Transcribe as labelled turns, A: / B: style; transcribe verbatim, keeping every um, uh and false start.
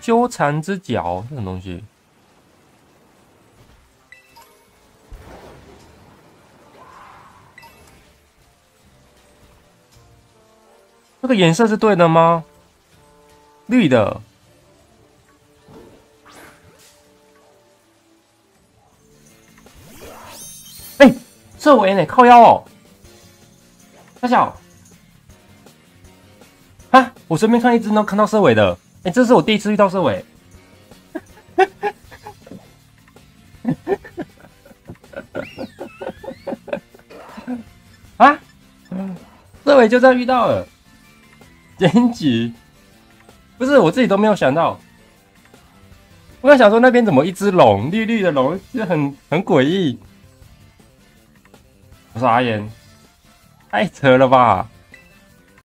A: 纠缠之角这种东西。这个颜色是对的吗？绿的。哎、欸，射尾呢？靠腰哦。大小。啊！我随便看一只能看到射尾的。哎、欸，这是我第一次遇到射尾。啊！射尾就这样遇到了。简直不是我自己都没有想到。我在想说那边怎么一只龙，绿绿的龙，就很很诡异。我傻眼，太扯了吧！